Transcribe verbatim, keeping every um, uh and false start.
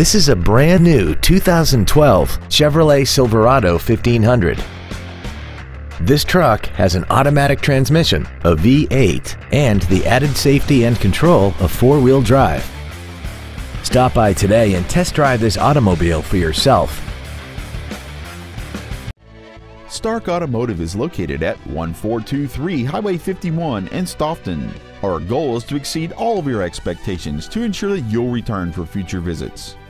This is a brand new two thousand twelve Chevrolet Silverado fifteen hundred. This truck has an automatic transmission, a V eight, and the added safety and control of four-wheel drive. Stop by today and test drive this automobile for yourself. Stark Automotive is located at one four two three Highway fifty-one in Stoughton. Our goal is to exceed all of your expectations to ensure that you'll return for future visits.